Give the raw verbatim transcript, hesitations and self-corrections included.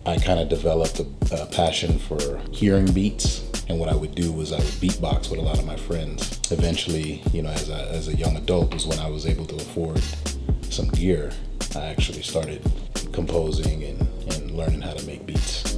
I kind of developed a, a passion for hearing beats. And what I would do was I would beatbox with a lot of my friends. Eventually, you know, as a, as a young adult was when I was able to afford some gear. I actually started composing and, and learning how to make beats.